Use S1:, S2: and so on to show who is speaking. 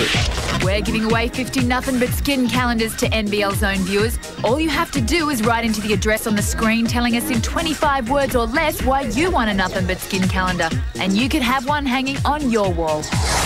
S1: We're giving away 50 nothing but skin calendars to NBL Zone viewers. All you have to do is write into the address on the screen telling us in 25 words or less why you want a nothing but skin calendar. And you could have one hanging on your wall.